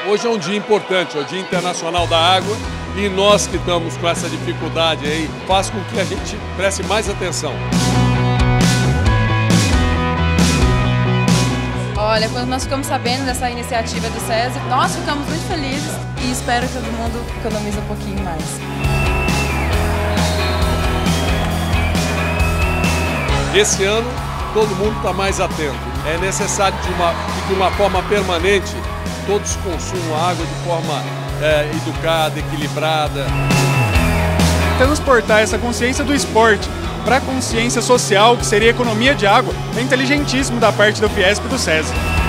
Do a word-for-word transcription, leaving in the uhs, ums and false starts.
Hoje é um dia importante, é o Dia Internacional da Água, e nós que estamos com essa dificuldade aí, faz com que a gente preste mais atenção. Olha, quando nós ficamos sabendo dessa iniciativa do SESI, nós ficamos muito felizes e espero que todo mundo economize um pouquinho mais. Esse ano, todo mundo está mais atento. É necessário, de uma, de uma forma permanente, todos consumam água de forma é, educada, equilibrada. Transportar essa consciência do esporte para a consciência social, que seria a economia de água, é inteligentíssimo da parte do Fiesp e do SESI.